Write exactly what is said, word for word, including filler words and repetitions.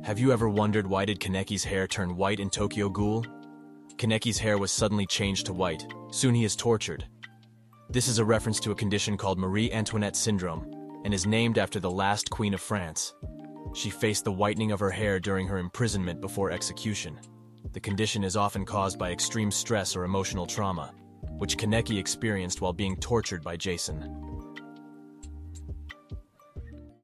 Have you ever wondered why did Kaneki's hair turn white in Tokyo Ghoul? Kaneki's hair was suddenly changed to white. Soon he is tortured. This is a reference to a condition called Marie Antoinette syndrome and is named after the last queen of France. She faced the whitening of her hair during her imprisonment before execution. The condition is often caused by extreme stress or emotional trauma, which Kaneki experienced while being tortured by Jason.